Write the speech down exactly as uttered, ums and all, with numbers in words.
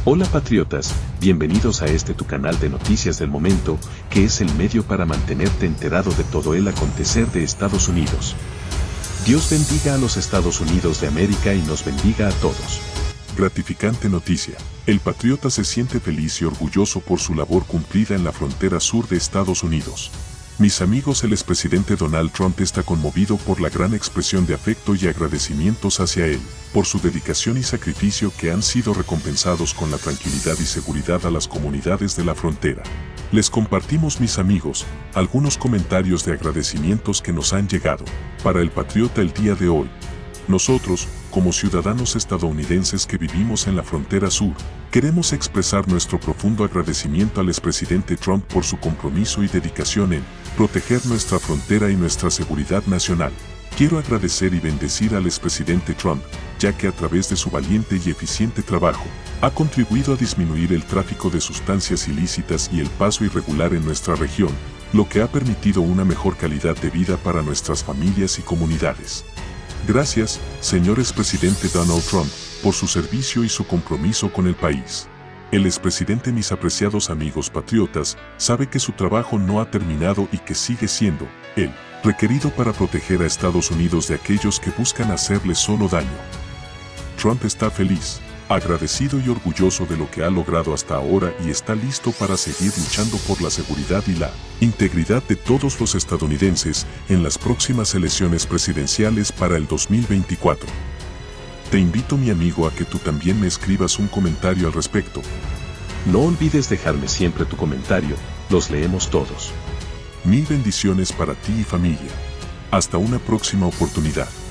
Hola patriotas, bienvenidos a este tu canal de noticias del momento, que es el medio para mantenerte enterado de todo el acontecer de Estados Unidos. Dios bendiga a los Estados Unidos de América y nos bendiga a todos. Gratificante noticia. El patriota se siente feliz y orgulloso por su labor cumplida en la frontera sur de Estados Unidos. Mis amigos, el expresidente Donald Trump está conmovido por la gran expresión de afecto y agradecimientos hacia él, por su dedicación y sacrificio que han sido recompensados con la tranquilidad y seguridad a las comunidades de la frontera. Les compartimos, mis amigos, algunos comentarios de agradecimientos que nos han llegado. Para el patriota el día de hoy, nosotros, como ciudadanos estadounidenses que vivimos en la frontera sur, queremos expresar nuestro profundo agradecimiento al expresidente Trump por su compromiso y dedicación en proteger nuestra frontera y nuestra seguridad nacional. Quiero agradecer y bendecir al expresidente Trump, ya que a través de su valiente y eficiente trabajo, ha contribuido a disminuir el tráfico de sustancias ilícitas y el paso irregular en nuestra región, lo que ha permitido una mejor calidad de vida para nuestras familias y comunidades. Gracias, señor expresidente Donald Trump, por su servicio y su compromiso con el país. El expresidente, mis apreciados amigos patriotas, sabe que su trabajo no ha terminado y que sigue siendo, él, requerido para proteger a Estados Unidos de aquellos que buscan hacerle solo daño. Trump está feliz, agradecido y orgulloso de lo que ha logrado hasta ahora y está listo para seguir luchando por la seguridad y la integridad de todos los estadounidenses en las próximas elecciones presidenciales para el dos mil veinticuatro. Te invito, mi amigo, a que tú también me escribas un comentario al respecto. No olvides dejarme siempre tu comentario, los leemos todos. Mil bendiciones para ti y familia. Hasta una próxima oportunidad.